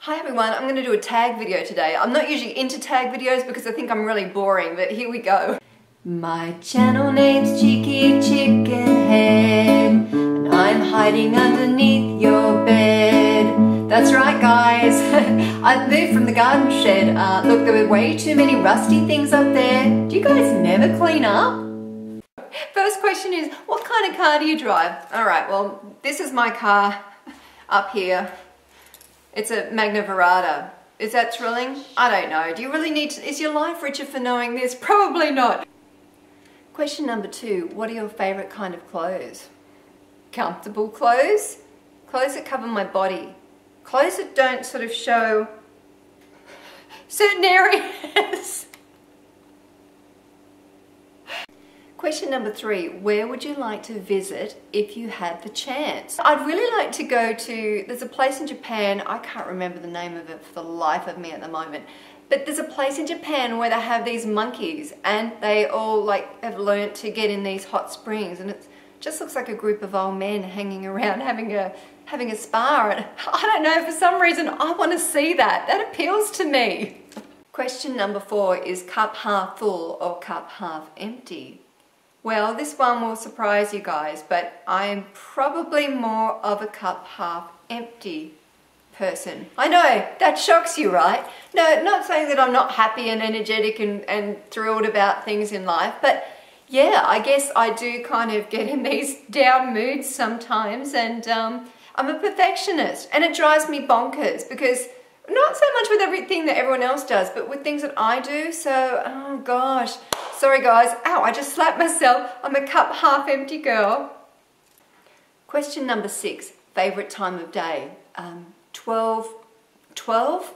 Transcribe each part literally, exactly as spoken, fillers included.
Hi everyone, I'm going to do a tag video today. I'm not usually into tag videos because I think I'm really boring, but here we go. My channel name's Cheeky Chicken Head, and I'm hiding underneath your bed. That's right guys, I've moved from the garden shed. Uh, look, there were way too many rusty things up there. Do you guys never clean up? First question is, what kind of car do you drive? Alright, well, this is my car up here. It's a Magna Virata. Is that thrilling? I don't know. Do you really need to, is your life richer for knowing this? Probably not. Question number two, what are your favorite kind of clothes? Comfortable clothes? Clothes that cover my body. Clothes that don't sort of show certain areas. Question number three, where would you like to visit if you had the chance? I'd really like to go to, there's a place in Japan, I can't remember the name of it for the life of me at the moment, but there's a place in Japan where they have these monkeys and they all like have learnt to get in these hot springs, and it just looks like a group of old men hanging around having a having a spa, and I don't know, for some reason I want to see that. That appeals to me. Question number four is cup half full or cup half empty? Well, this one will surprise you guys, but I am probably more of a cup half empty person. I know, that shocks you, right? No, not saying that I'm not happy and energetic and, and thrilled about things in life, but yeah, I guess I do kind of get in these down moods sometimes, and um, I'm a perfectionist, and it drives me bonkers because not so much with everything that everyone else does, but with things that I do. So, oh gosh. Sorry guys. Ow, I just slapped myself. I'm a cup half empty girl. Question number six. Favorite time of day? Um, twelve. twelve?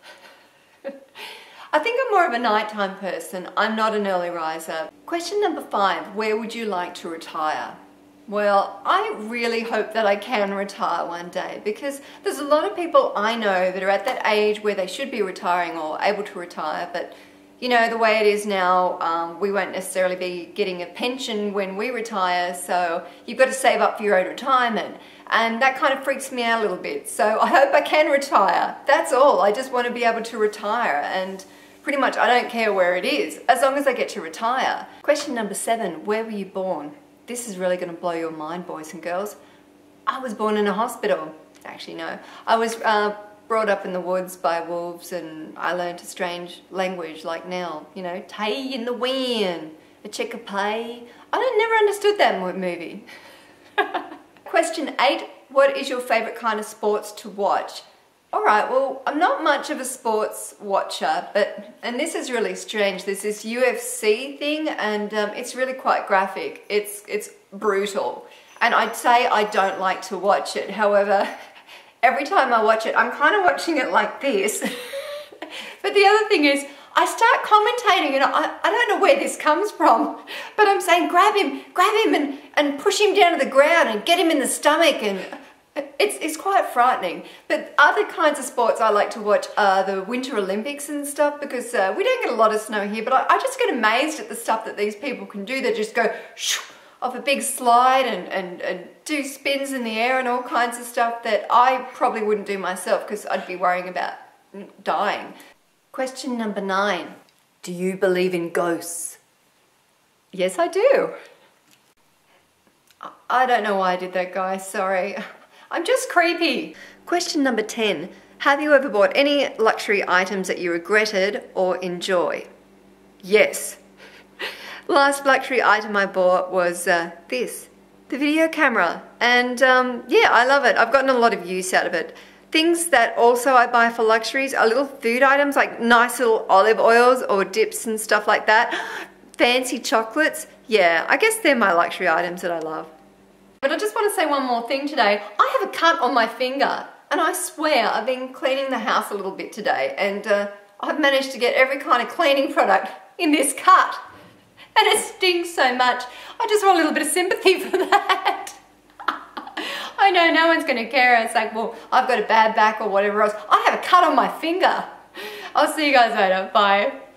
I think I'm more of a nighttime person. I'm not an early riser. Question number five. Where would you like to retire? Well, I really hope that I can retire one day, because there's a lot of people I know that are at that age where they should be retiring or able to retire, but you know, the way it is now, um, we won't necessarily be getting a pension when we retire, so you've got to save up for your own retirement, and that kind of freaks me out a little bit. So I hope I can retire. That's all. I just want to be able to retire, and pretty much I don't care where it is, as long as I get to retire. Question number seven, where were you born? This is really going to blow your mind, boys and girls. I was born in a hospital. Actually, no. I was uh, brought up in the woods by wolves, and I learned a strange language like now, you know, tay in the wind, a check of pay. I never understood that movie. Question eight, what is your favourite kind of sports to watch? Alright, well, I'm not much of a sports watcher, but, and this is really strange, there's this U F C thing, and um, it's really quite graphic. It's, it's brutal. And I'd say I don't like to watch it. However, every time I watch it, I'm kind of watching it like this. But the other thing is, I start commentating, and I, I don't know where this comes from, but I'm saying grab him, grab him and, and push him down to the ground and get him in the stomach, and It's, it's quite frightening. But other kinds of sports I like to watch are the Winter Olympics and stuff, because uh, we don't get a lot of snow here, but I, I just get amazed at the stuff that these people can do. They just go shoo, off a big slide and, and, and do spins in the air and all kinds of stuff that I probably wouldn't do myself, because I'd be worrying about dying. Question number nine. Do you believe in ghosts? Yes, I do. I don't know why I did that, guys. Sorry. I'm just creepy. Question number ten. Have you ever bought any luxury items that you regretted or enjoy? Yes. Last luxury item I bought was uh, this, the video camera. And um, yeah, I love it. I've gotten a lot of use out of it. Things that also I buy for luxuries are little food items, like nice little olive oils or dips and stuff like that. Fancy chocolates. Yeah, I guess they're my luxury items that I love. But I just want to say one more thing today. I have a cut on my finger, and I swear I've been cleaning the house a little bit today, and uh, I've managed to get every kind of cleaning product in this cut, and it stings so much. I just want a little bit of sympathy for that. I know no one's going to care. It's like, well, I've got a bad back or whatever else. I have a cut on my finger. I'll see you guys later. Bye.